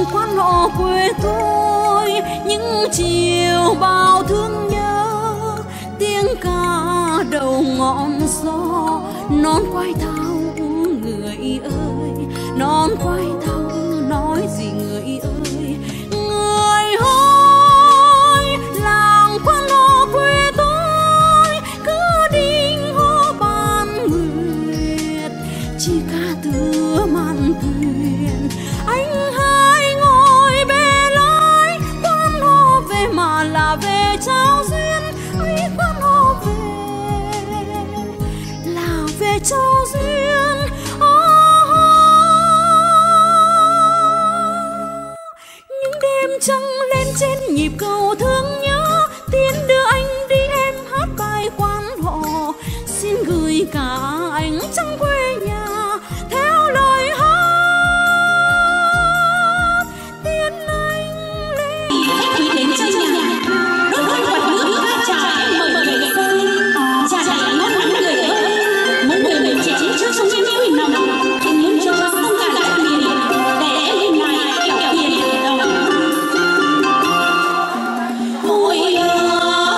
làng quan họ quê tôi, những chiều bao thương nhớ, tiếng ca đầu ngọn gió. Non quay thao người ơi, non quay thao nói gì người ơi. Người ơi, làng quan họ quê tôi, cứ đinh hô ban nguyệt, chỉ ca từ màn thuyền. Anh hai ngồi bê lái, quan họ về mà là về trao duyên. Ấy quan họ về là về trao duyên. Những đêm trăng lên trên nhịp cầu thương nhớ, tiến đưa anh đi em hát bài quan họ. Xin gửi cả ánh trăng quê nhà theo lời hát tiến anh lên. Quý đến chơi nhà đốt hương bật nước pha trà mời người ơi, trà này ngon lắm người ơi. Mỗi người mình trẻ trước trong trên yêu nồng, tình muốn cho sông cả đại miền để lên này kẹo tiền đồng. Ôi ơi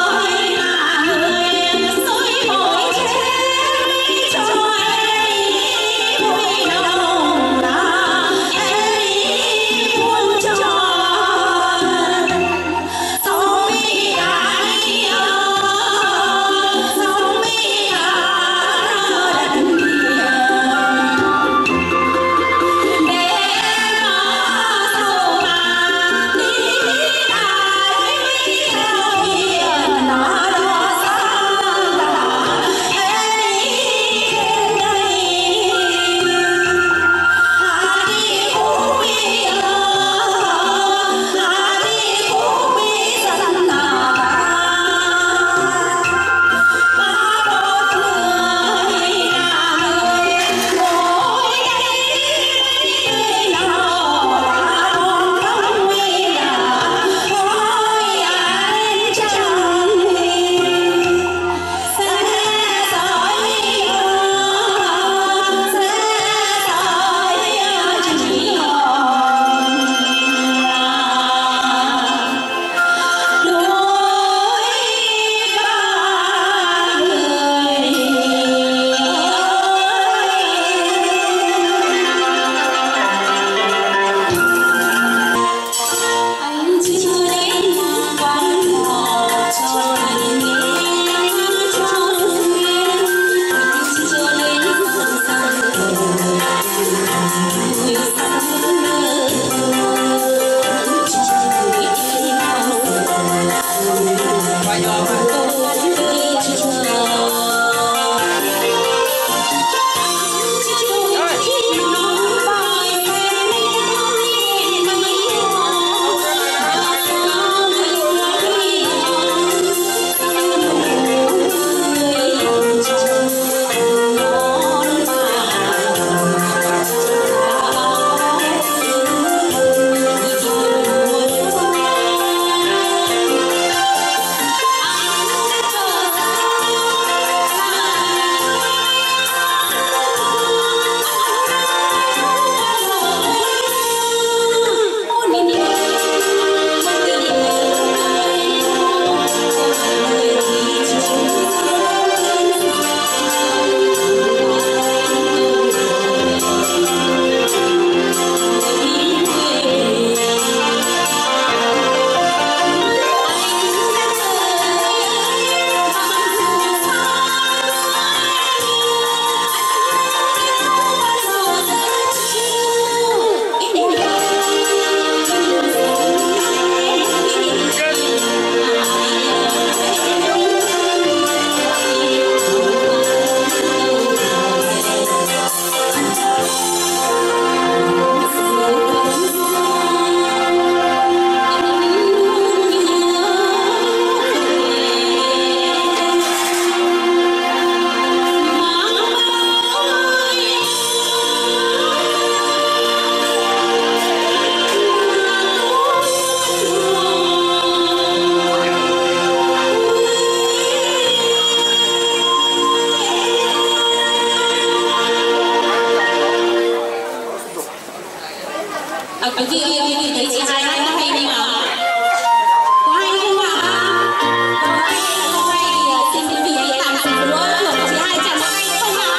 kia nhìn thấy chị hai nó hay mà có hay không ạ? Không hay thì xin quý vị hãy tạm dừng bữa thưởng chị hai chàng hay không ạ?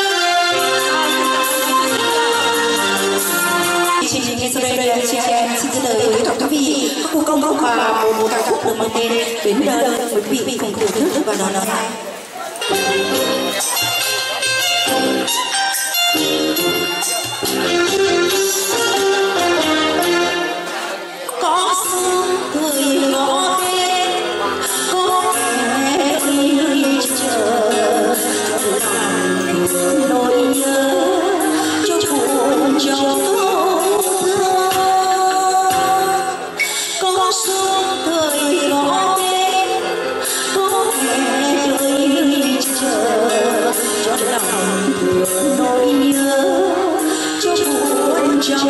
Chương trình ngay sau đây chị em xin giới thiệu với quý vị các khu công và một ca khúc được mang tên Bến Đơn với quý vị cùng thưởng thức và đón nghe. Có sương cười ngõ tên có kẻ đi chờ nỗi nhớ cho buồn cho có sương cười ngõ tên có kẻ đi chờ cho lòng nỗi nhớ cho buồn cho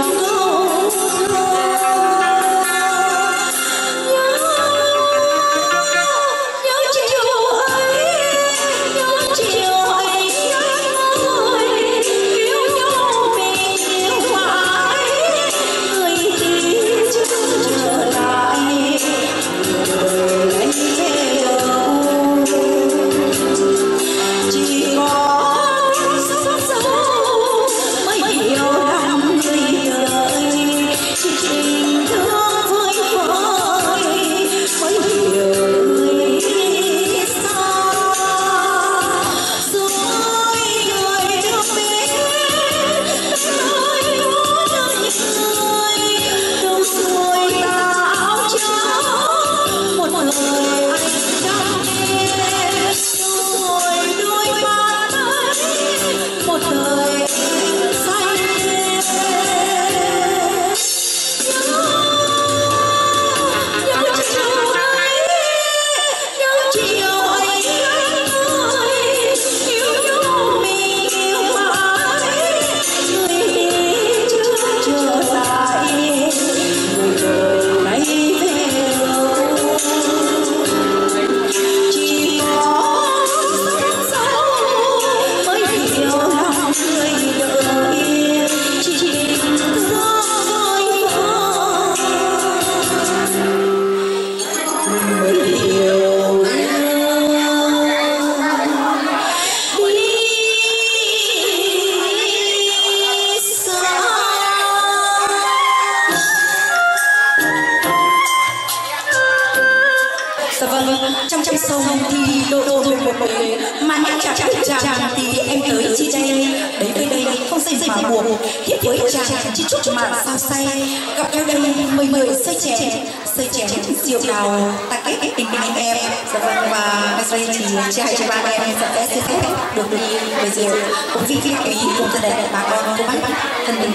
trong sông thì độ một bể mà nhạc chàng thì em tới chi đây đến với đây không say mà buộc tiếp với chàng chỉ chúc mà sao say gặp nhau đây mời sơi chén rượu đào ta kết tình anh em. Dạ vâng, và bây giờ thì chị hai chị ba em sẽ xin phép được đi với rượu cũng vì quý vị cùng gia đình bà con cô bác thân tình.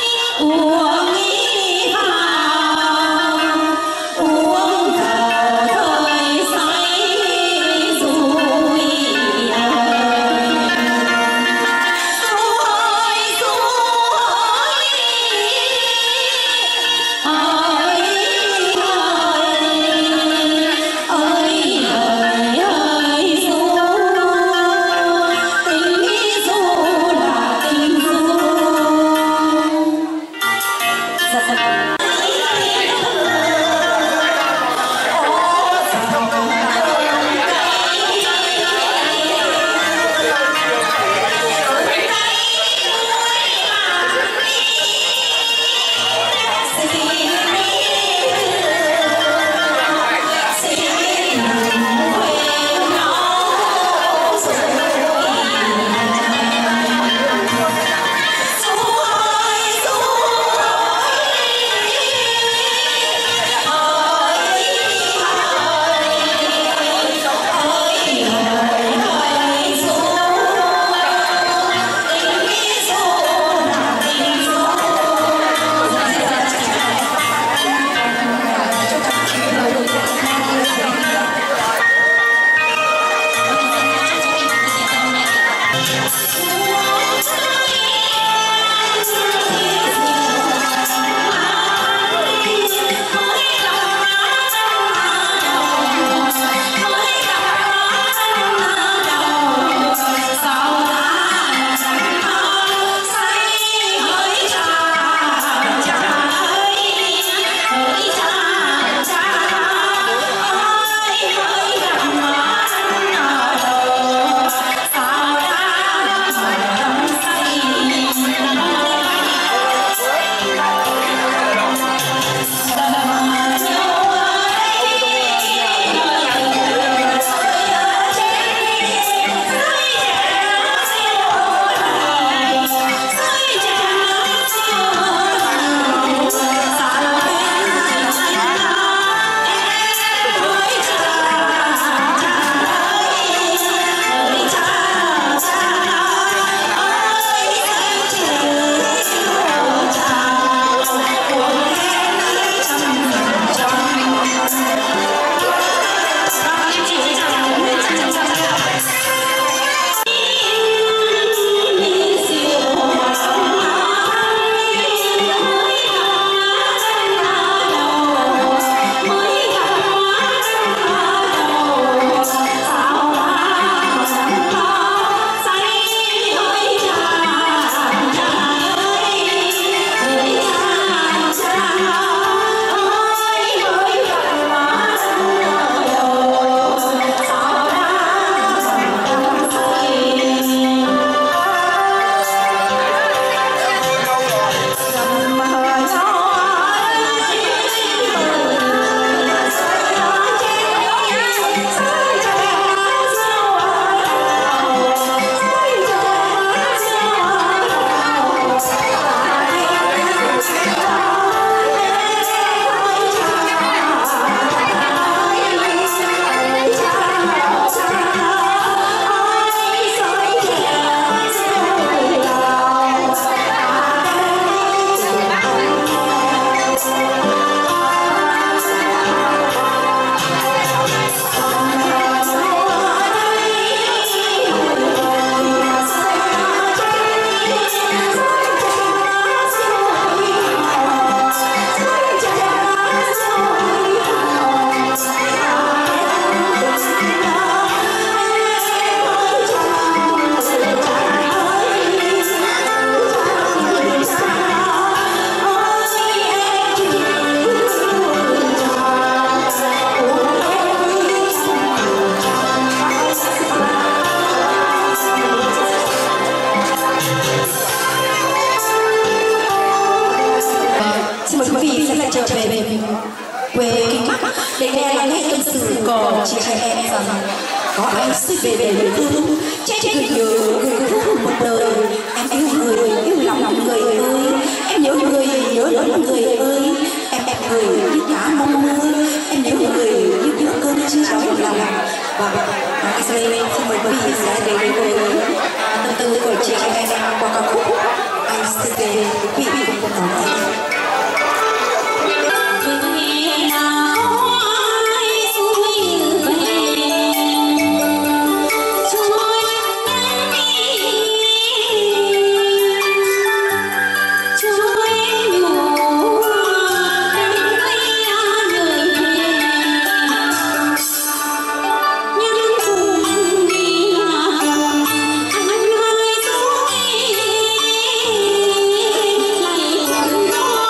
Uống vào em rằng có ai xích về thương chết người thương một đời. Em yêu người yêu lòng người ơi, em nhớ người nhớ lòng người ơi, em người như cá mong mưa, em nhớ người như bữa cơm chưa đói lòng. Và bây giờ xin mời quý vị sẽ đến với tâm tư của chị em qua ca khúc Anh Xích Về. Quý vị cùng đón nghe. Hãy subscribe cho kênh Ghiền Mì Gõ để không bỏ lỡ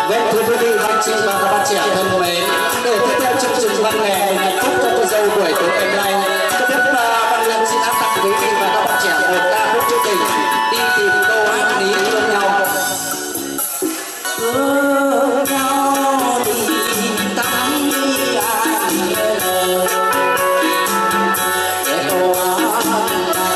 Vâng, thưa quý vị, anh chị và các bạn trẻ thân mến, để tiếp theo chương trình văn nghệ mình hạnh phúc cho cô dâu buổi tối ngày nay, cho phép ban liên xin áp tặng quý vị và các bạn trẻ một ca khúc trữ tình đi tìm câu hát lý thương nhau. Thương nhau tìm tắm đi ai nhớ để câu hát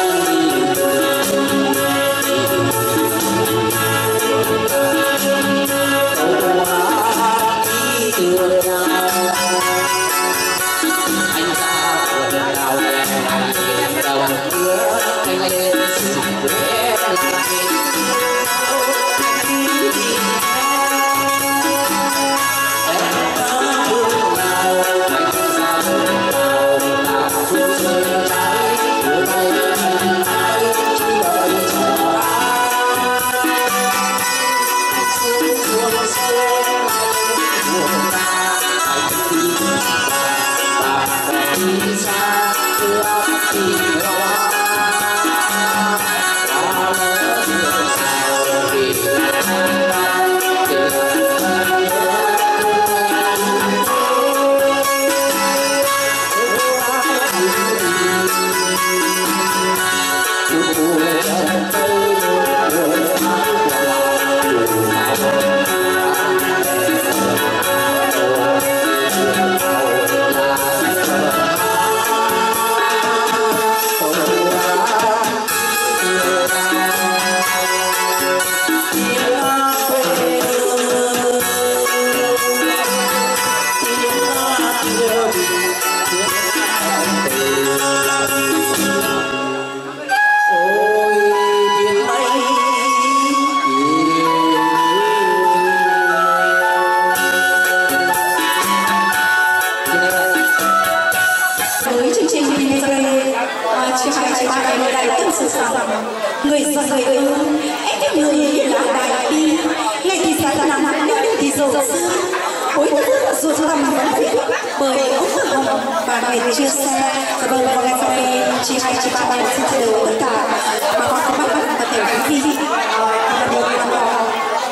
chia sẻ. Vâng, và ngày sau đây chị hai chị ba bạn xin chia đều tất cả bà con các bác và thể quý vị và điều làm họ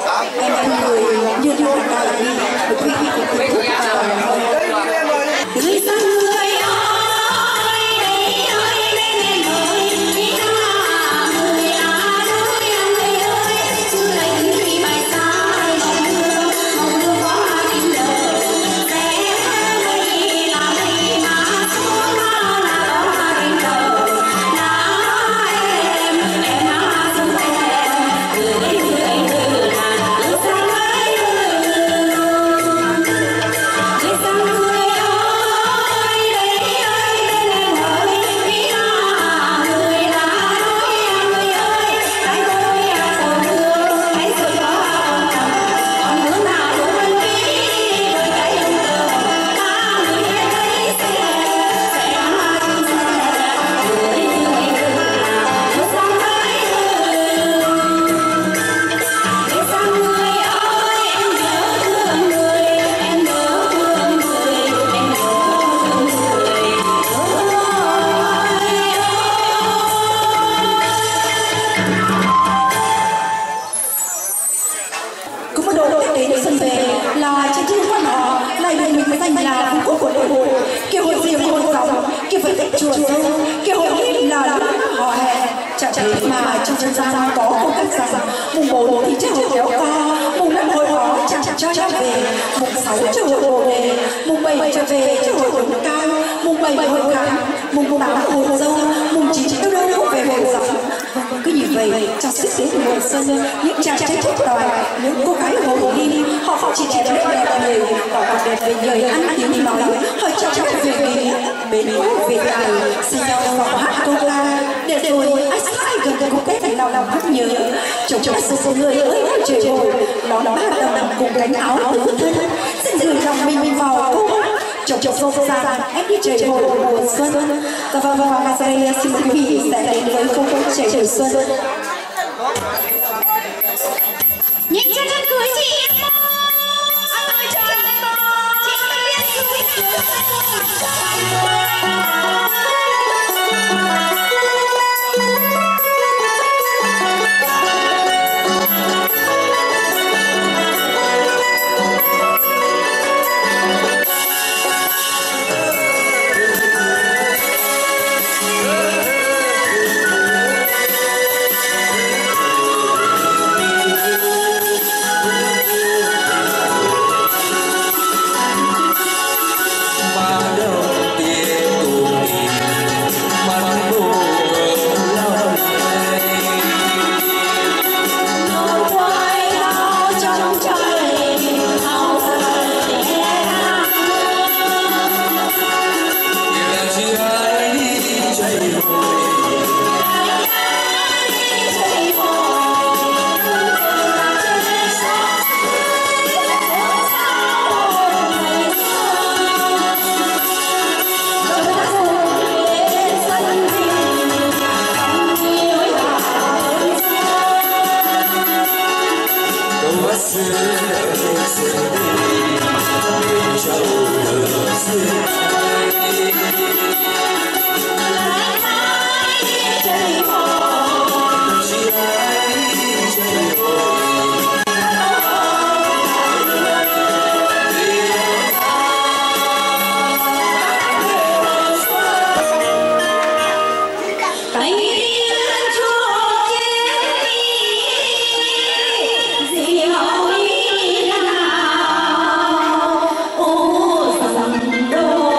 em thân người như nhau là đi với quý vị của quý vị người dân người Hãy subscribe cho kênh Ghiền Mì Gõ để không bỏ lỡ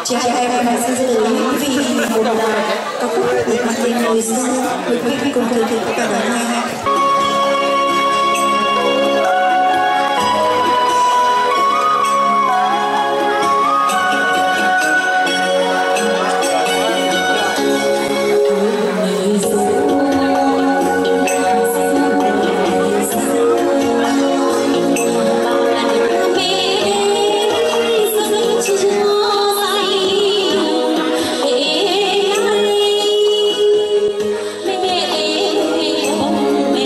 chị hai em xin giới thiệu quý vị một ca khúc được mang tên Người Xưa. Mời quý vị cùng thưởng thức cả đón nghe. Hãy subscribe cho kênh Ghiền Mì Gõ để không bỏ lỡ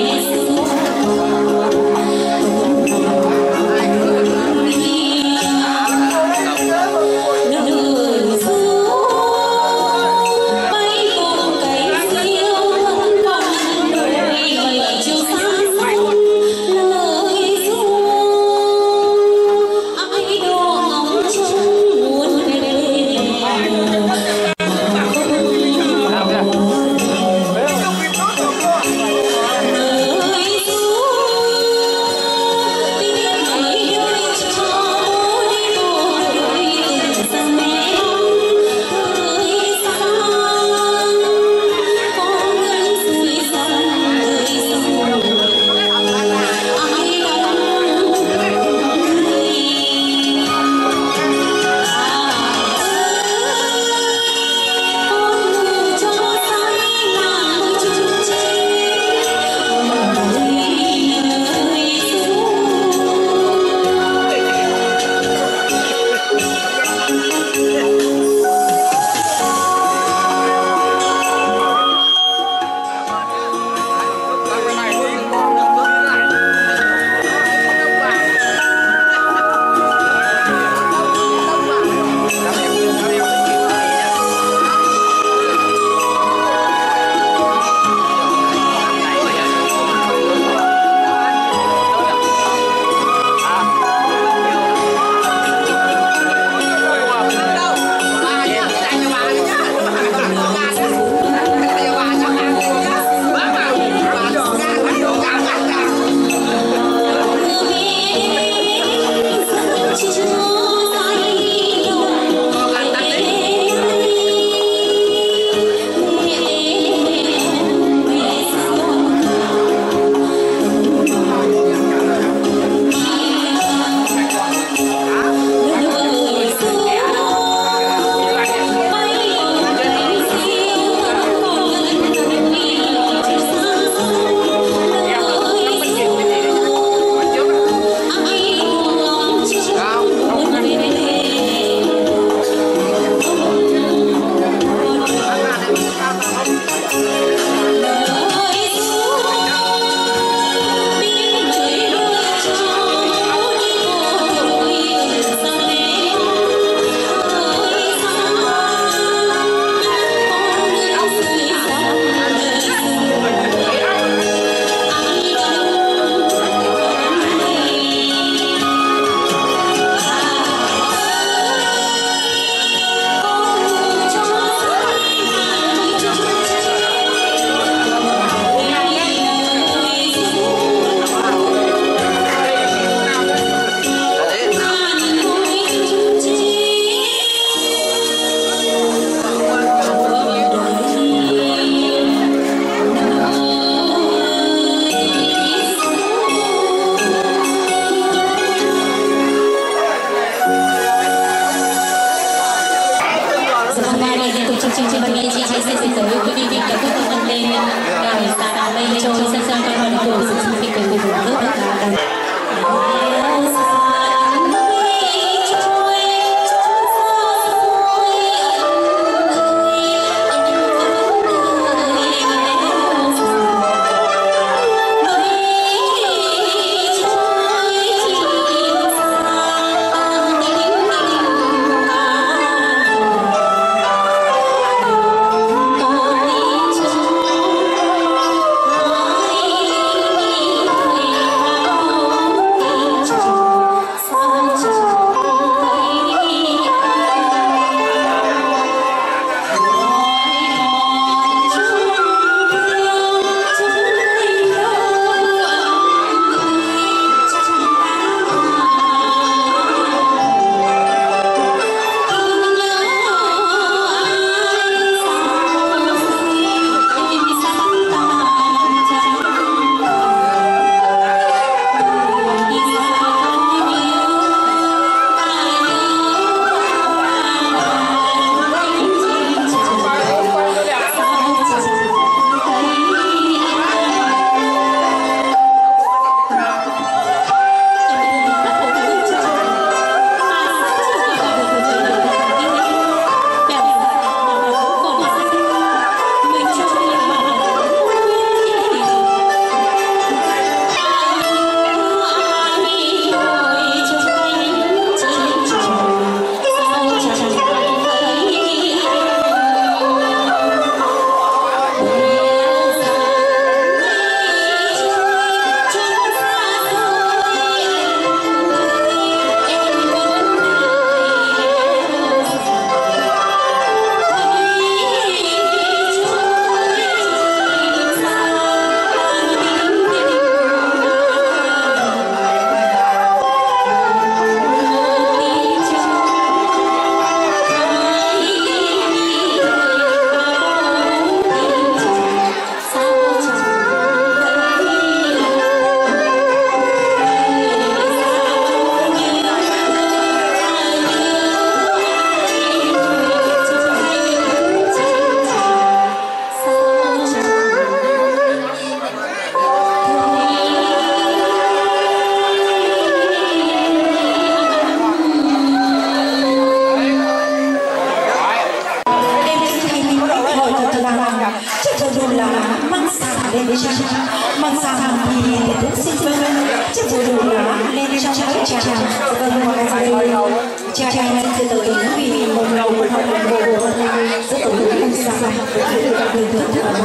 chàng. Vâng, và ngay sau đây cha em sẽ tới vì một đầu một học một bộ rất tổng thống không xa với đường thượng thượng.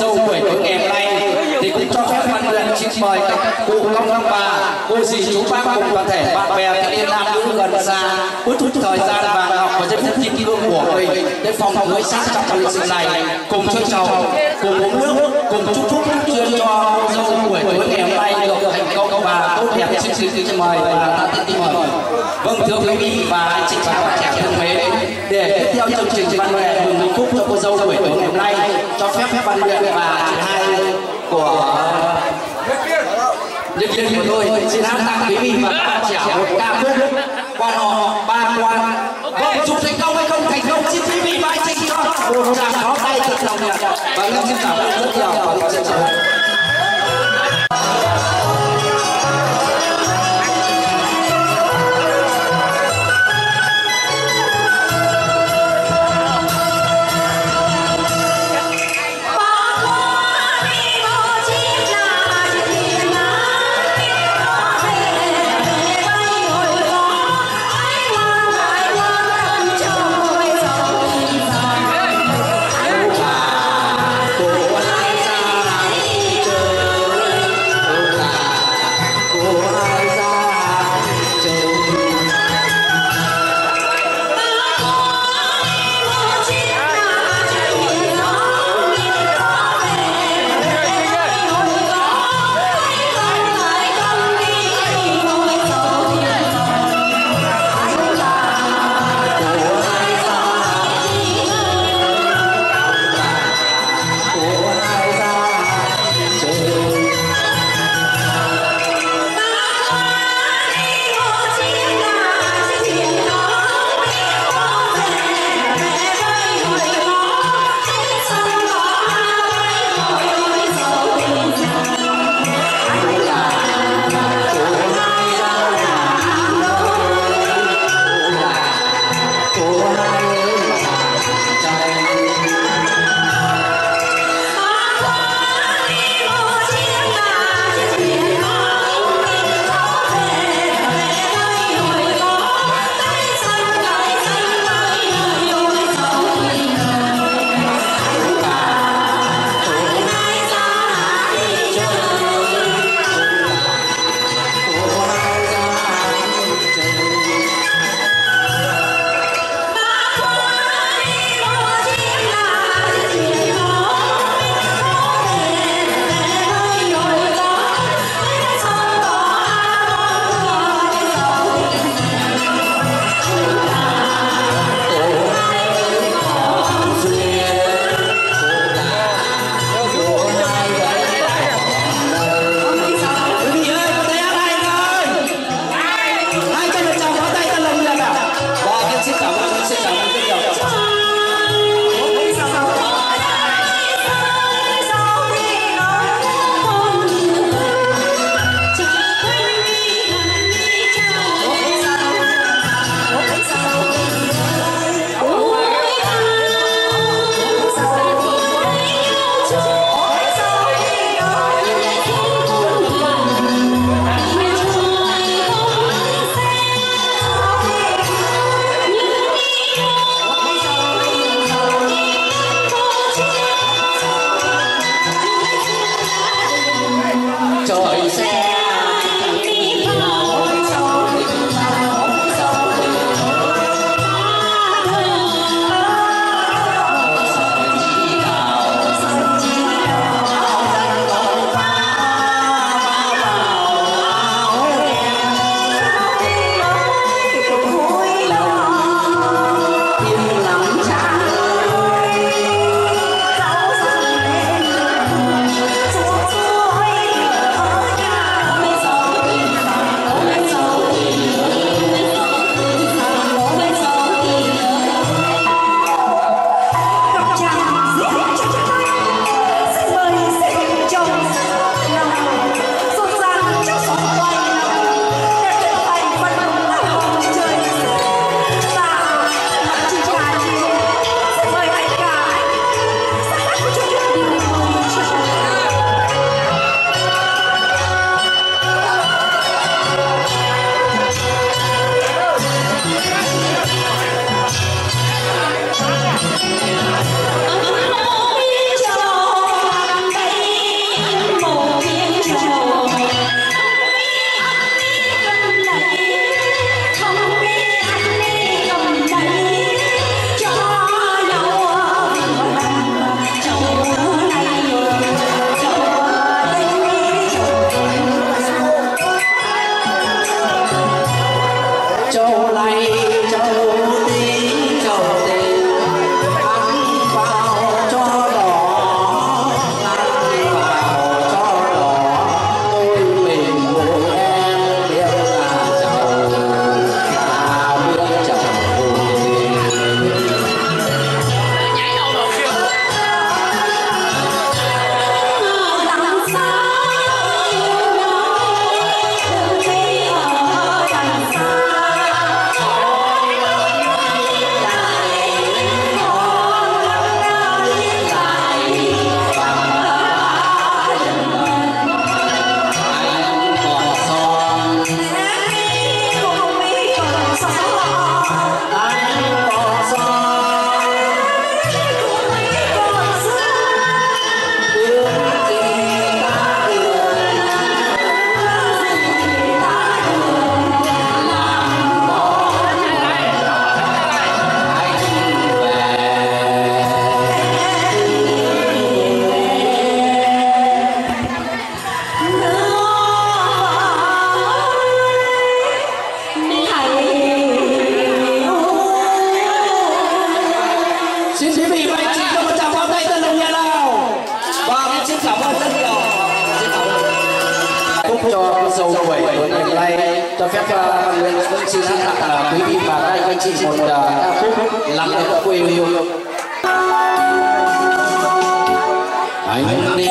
dâu buổi tối ngày hôm nay thì cũng cho phép ban luyện xin mời các cụ công ông bà, cô dì chú bác cùng toàn thể bạn bè thanh niên nam nữ gần xa hút chút thời gian vàng học và giây phút kim cương của mình để phòng cưới sang trọng và lịch sử này, cùng chơi trầu, cùng uống nước, cùng chúc phúc chuyên cho cô dâu buổi tối ngày hôm nay được thành công và tốt đẹp. Xin mời và ta tin mời. Vâng, thưa quý vị và anh chị và bạn trẻ thân mến, để tiếp theo chương trình văn nghệ mừng hạnh phúc cho cô dâu buổi tối ngày hôm nay, cho phép ban luyện và triển khai của nhân viên của tôi xin hát tặng quý vị và các bạn trẻ một ca khúc quan họ ba quan. Vâng, chúc thành công hay không thành công xin quý vị và anh chị một tràng pháo tay thật lòng nhiệt. Và em xin cảm ơn rất nhiều và xin chào. Hãy subscribe cho kênh Ghiền Mì Gõ để không bỏ lỡ phúc cho dầu quẩy của ngày nay. Cho phép Văn Nguyễn xin hát tặng quý vị và các anh chị một ca khúc Lặng Lẽ Quê Hương. Anh đi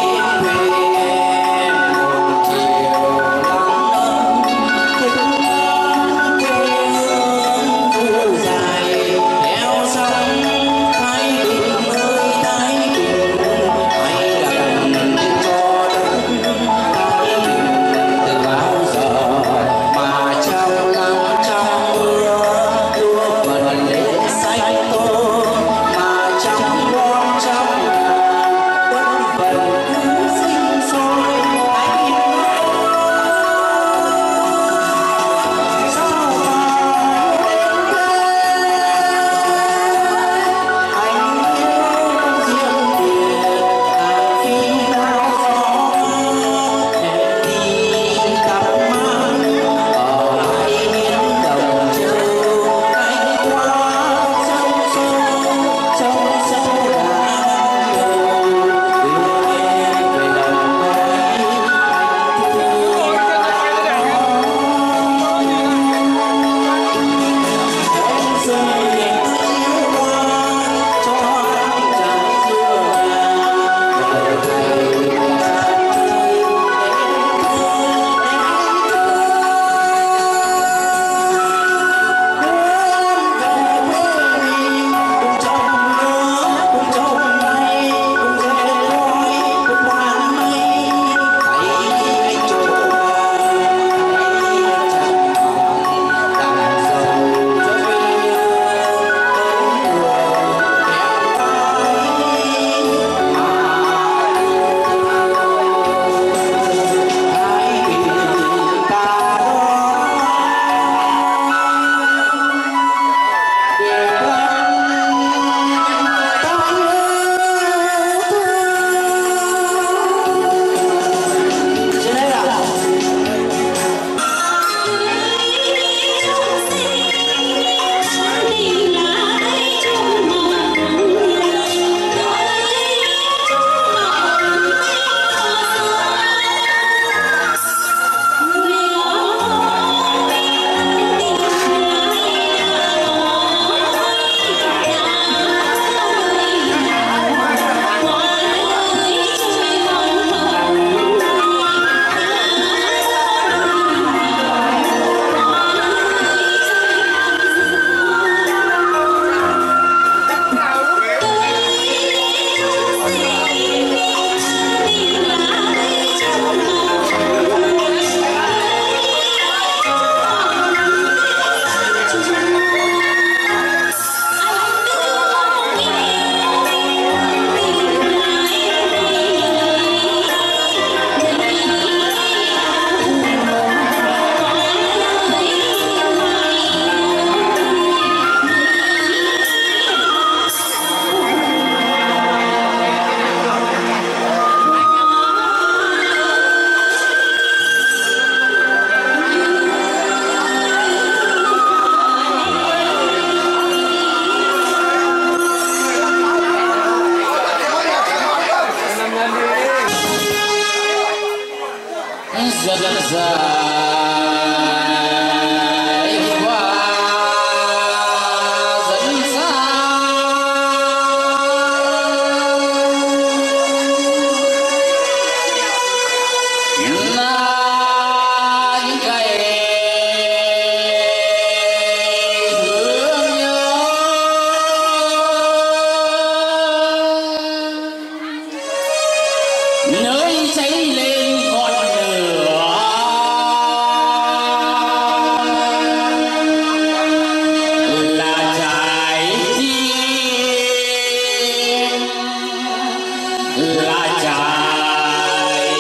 nơi cháy lên ngọn lửa là trái tim, là trái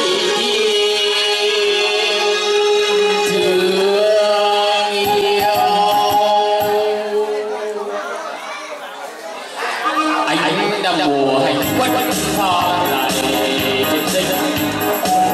tim thương yêu. Anh đã mùa hành quân thọ lại tình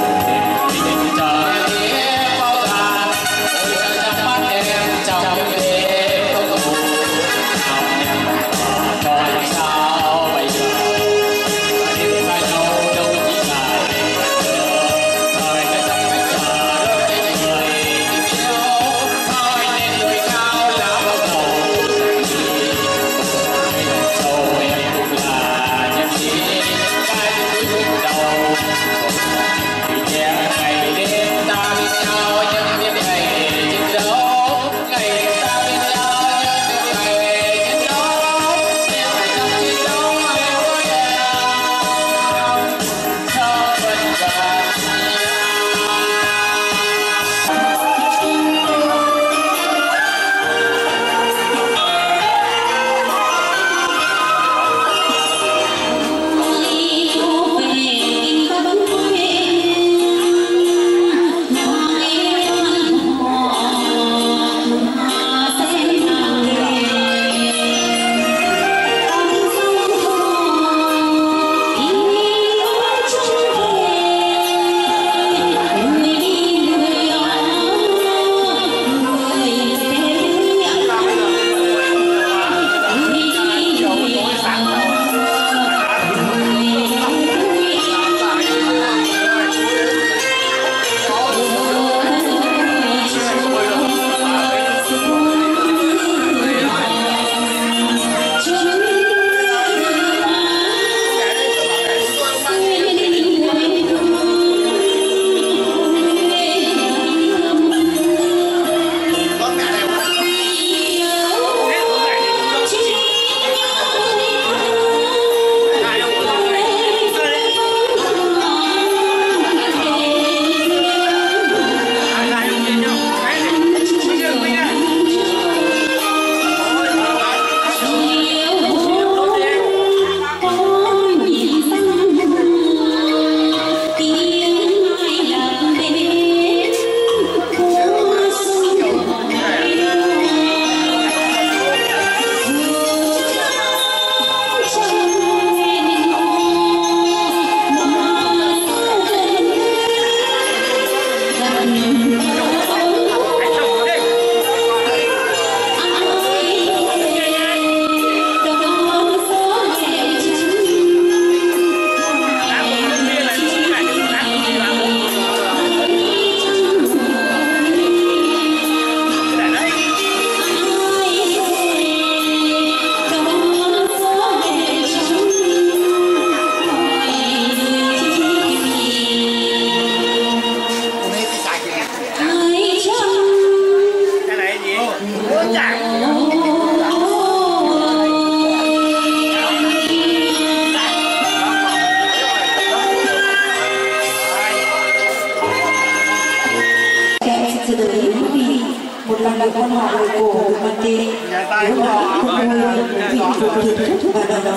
một lần được quan họ lời cổ của mặt tì nếu họ không ngôi vị của thực thức và đồng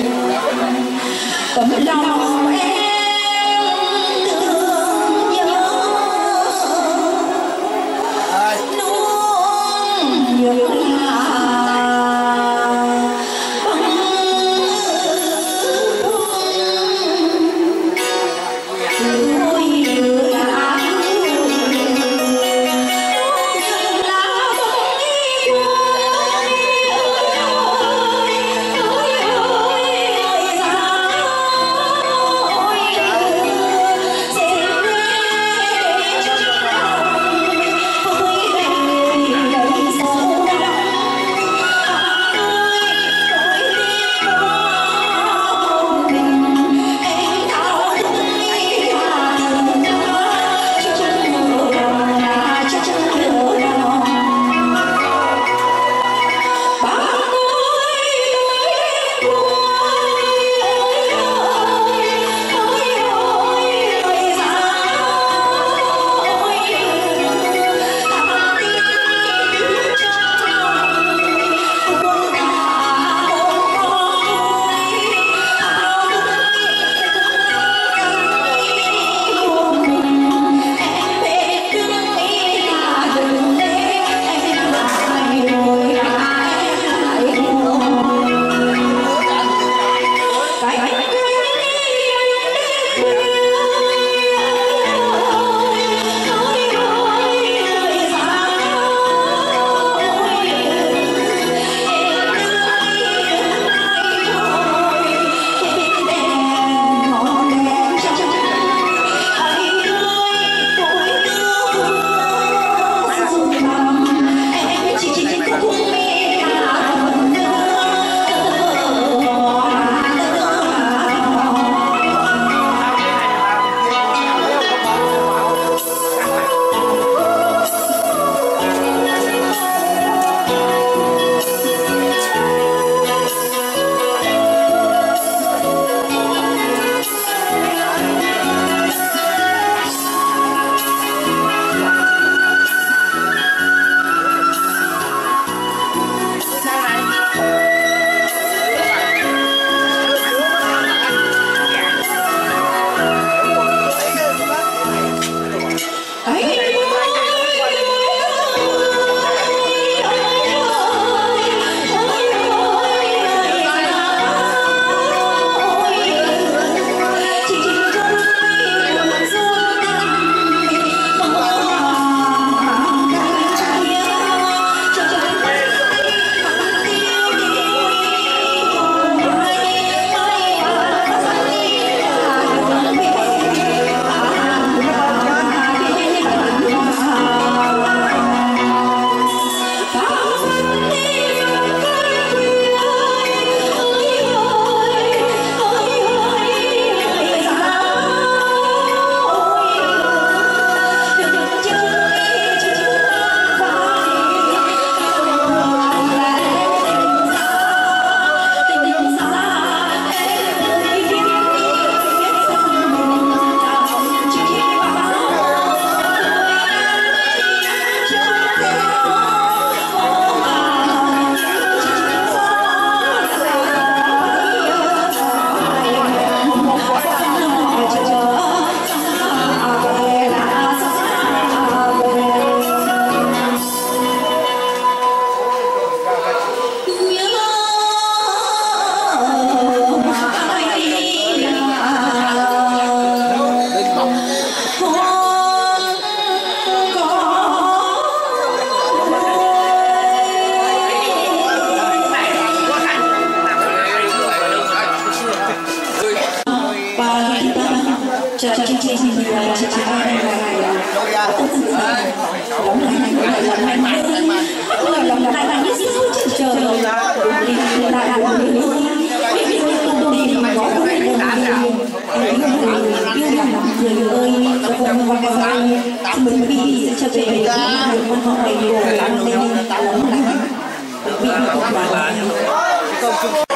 tấm lòng em thương nhớ hôm nay cô làm nên cả lắm bị